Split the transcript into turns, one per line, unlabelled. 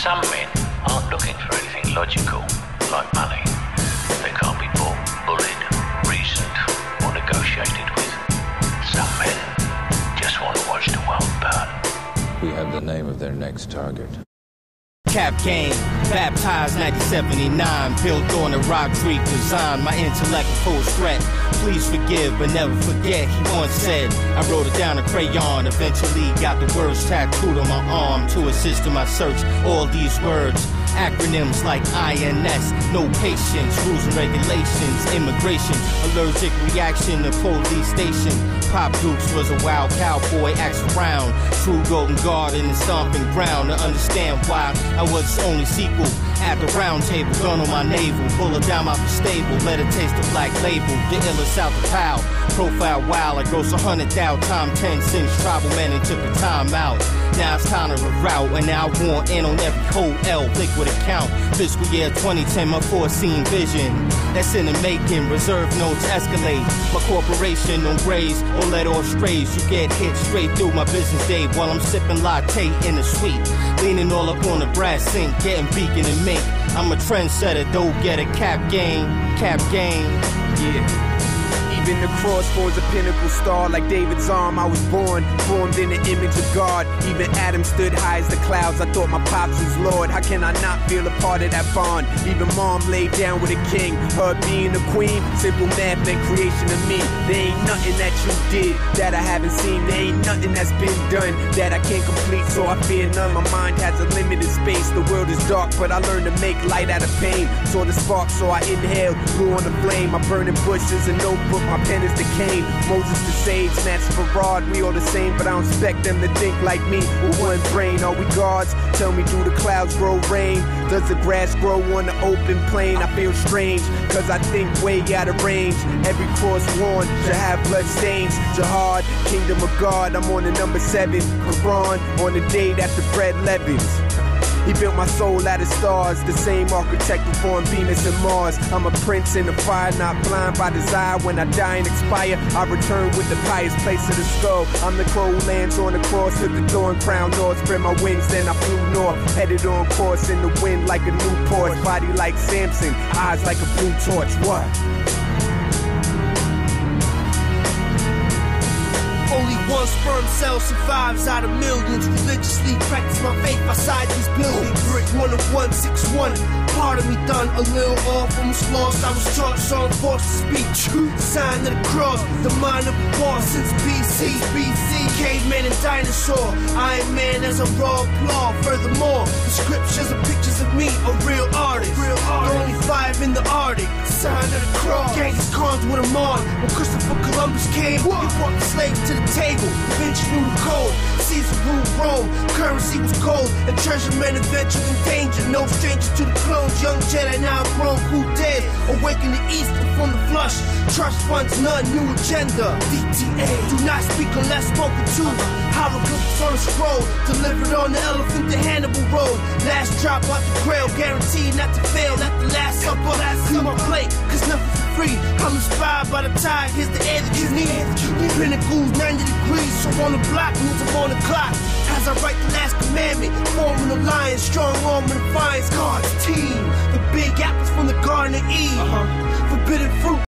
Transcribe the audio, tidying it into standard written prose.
Some men aren't looking for anything logical, like money. They can't be bought, bullied, reasoned, or negotiated with. Some men just want to watch the world burn.
We have the name of their next target.
Cap Game, baptized 1979, built on a rock creek design. My intellect full threat. Please forgive, but never forget. He once said, I wrote it down in crayon. Eventually got the words tattooed on my arm to assist in my search. All these words, acronyms like INS, no patience, rules and regulations, immigration, allergic reaction to police station. Pop Dukes was a wild cowboy, acts around. True golden guard in the stomping ground. To understand why I was his only sequel. At the round table, gun on my navel, bullet down my stable, let it taste the black label. The illest out the pal, profile wild, I gross 100 thou, time 10 cents, tribal man and took the time out. Now it's time to reroute, and now I want in on every whole L, liquid account. Fiscal year 2010, my foreseen vision. That's in the making, reserve notes escalate. My corporation don't graze or let off strays. You get hit straight through my business day while I'm sipping latte in the suite. Leaning all up on the brass sink, getting beacon and mink. I'm a trendsetter, don't get a cap game,
yeah. Even the cross forms a pinnacle star. Like David's arm, I was born, formed in the image of God. Even Adam stood high as the clouds. I thought my pops was Lord. How can I not feel a part of that bond? Even mom laid down with a king. Her being a queen, simple math meant creation of me. There ain't nothing that you did that I haven't seen. There ain't nothing that's been done that I can't complete, so I fear none. My mind has a limited space. The world is dark, but I learned to make light out of pain. Saw the spark, so I inhaled, blew on the flame. I'm burning bushes, a notebook, my pen is the cane. Moses the sage, Master Farad, we all the same, but I don't expect them to think like me with one brain. Are we gods? Tell me, do the clouds grow rain? Does the grass grow on the open plain? I feel strange, cause I think way out of range. Every cross worn should have blood stains. Jihad, kingdom of God, I'm on the number 7. Quran, on the day that the bread leavens. He built my soul out of stars, the same architect who formed Venus and Mars. I'm a prince in the fire, not blind by desire. When I die and expire, I return with the pious place of the skull. I'm the crow who lands on the cross, took the thorn crown north, spread my wings, then I flew north. Headed on course in the wind like a Newport, body like Samson, eyes like a blue torch. What?
Only one sperm cell survives out of millions. Religiously practice my faith outside these buildings. Brick 10161. Part of me done a little off, almost lost. I was charged, so I'm forced to speak truth. Sign of the cross, the mind of a boss since BC. Caveman and dinosaur. Iron Man as a raw applaud. Furthermore, the scriptures are pictures of me, a real artist. Only 5 in the Arctic. Sign of the cross. Genghis Khan's with him on. When Christopher Columbus came, he brought the slaves to the table. Da Vinci knew the code. Caesar ruled Rome. Currency was gold, and treasure men adventure in danger. No stranger to the clones. Young Jedi now grown, cool dead. Awaken the East from the flush. Trust funds, none, new agenda. DTA. Do not speak unless spoken to. Hieroglyphs on a scroll. Delivered on the elephant to Hannibal Road. Last drop out the grail. Guaranteed not to fail. Not the last supper. Clean my plate, cause nothing's for free. I'm inspired by the tide. Here's the air that you need. Pinnacles 90 degrees. So on the block, moves up on the clock. As I write the last commandment, forming a lion, strong arm and defiance. God's team. The big apples from the Garden of Eve. Forbidden fruit.